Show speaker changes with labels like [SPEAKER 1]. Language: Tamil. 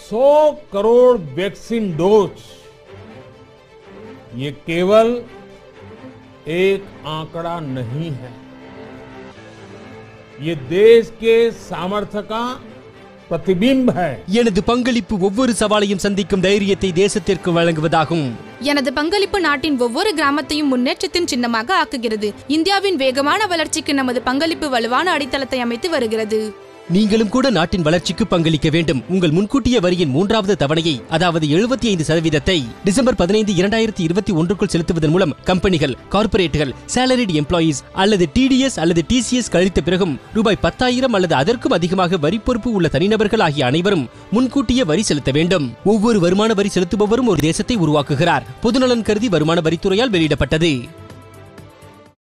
[SPEAKER 1] 100 करोड़ वैक्सीन डोज, ये केवल एक आंकड़ा नहीं है, ये देश के सामर्थ्य का प्रतिबिंब है।
[SPEAKER 2] எனது பங்களிப்பு ஒவ்வொரு சவாலையும் சந்திக்கும் தைரியத்தை தேசத்திற்கு வழங்குவதாகும்.
[SPEAKER 3] எனது பங்களிப்பு நாட்டின் ஒவ்வொரு கிராமத்தையும் முன்னேற்றத்தின் சின்னமாக ஆக்குகிறது. இந்தியாவின் வேகமான வளர்ச்சிக்கு நமது பங்களிப்பு வலுவான அடித்தளத்தை அமைத்து வருகிறது.
[SPEAKER 2] நீங்களும் கூட நாட்டின் வளர்ச்சிக்கு பங்களிக்க வேண்டும். உங்கள் முன்கூட்டிய வரியின் 3வது தவணையை, அதாவது 75% டிசம்பர் 15, 2021க்குள் செலுத்துவதன் மூலம் கம்பெனிகள், கார்ப்பரேட்டுகள், சேலரிட் எம்ப்ளாயீஸ் அல்லது டிடிஎஸ் அல்லது டிசிஎஸ் கழித்த பிறகும் ரூபாய் 10,000 அல்லது அதற்கும் அதிகமாக வரி பொறுப்பு உள்ள தனிநபர்கள் ஆகிய அனைவரும் முன்கூட்டிய வரி செலுத்த வேண்டும். ஒவ்வொரு வருமான வரி செலுத்துபவரும் ஒரு தேசத்தை உருவாக்குகிறார். பொதுநலன் கருதி வருமான வரித்துறையால் வெளியிடப்பட்டது.